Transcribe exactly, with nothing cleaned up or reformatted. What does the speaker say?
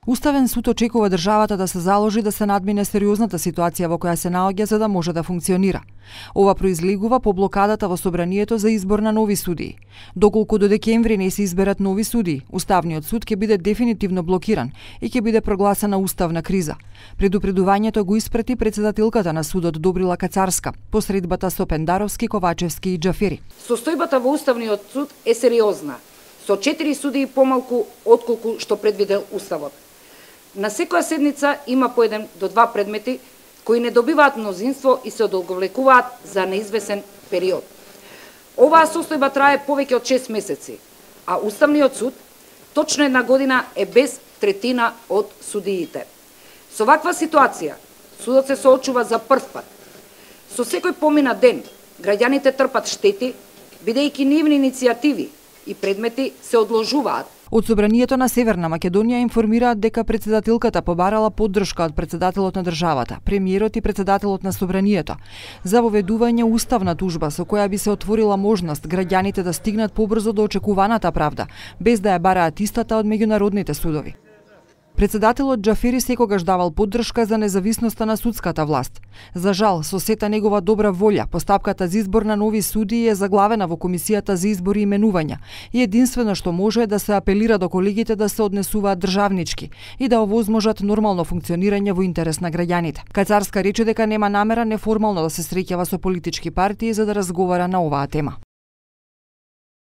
Уставен суд очекува државата да се заложи да се надмине сериозната ситуација во која се наоѓа за да може да функционира. Ова произлегува по блокадата во собранието за избор на нови судии. Доколку до декември не се изберат нови судии, Уставниот суд ќе биде дефинитивно блокиран и ќе биде прогласена уставна криза. Предупредувањето го испрати председателката на судот Добрила Кацарска по средбата со Пендаровски, Ковачевски и Џафери. Состојбата во Уставниот суд е сериозна, со четири судии помалку отколку што предвидел Уставот. На секоја седница има по еден до два предмети кои не добиваат мнозинство и се одолговлекуваат за неизвесен период. Оваа состојба трае повеќе од шест месеци, а Уставниот суд точно една година е без третина од судиите. Со ваква ситуација, судот се соочува за прв пат. Со секој помина ден, граѓаните трпат штети, бидејќи нивни иницијативи и предмети се одложуваат. Од собранието на Северна Македонија информираат дека председателката побарала поддршка од председателот на државата, премиерот и председателот на собранието за воведување уставна тужба со која би се отворила можност граѓаните да стигнат побрзо до очекуваната правда, без да ја бараат истата од меѓународните судови. Председателот Џафери секогаш давал поддршка за независноста на судската власт. За жал, со сета негова добра волја, постапката за избор на нови судии е заглавена во Комисијата за избор и именувања и единствено што може е да се апелира до колегите да се однесуваат државнички и да овозможат нормално функционирање во интерес на граѓаните. Кацарска рече дека нема намера неформално да се среќава со политички партии за да разговара на оваа тема.